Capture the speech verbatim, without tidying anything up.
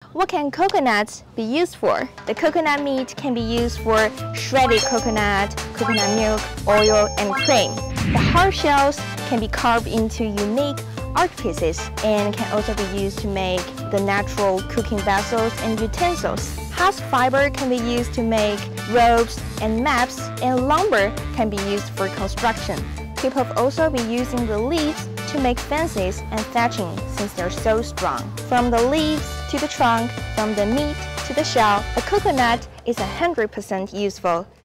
What can coconuts be used for? The coconut meat can be used for shredded coconut, coconut milk, oil, and cream. The hard shells can be carved into unique art pieces and can also be used to make the natural cooking vessels and utensils. Husk fiber can be used to make ropes and maps, and lumber can be used for construction. People have also been using the leaves to make fences and thatching since they're so strong. From the leaves to the trunk, from the meat to the shell, a coconut is one hundred percent useful.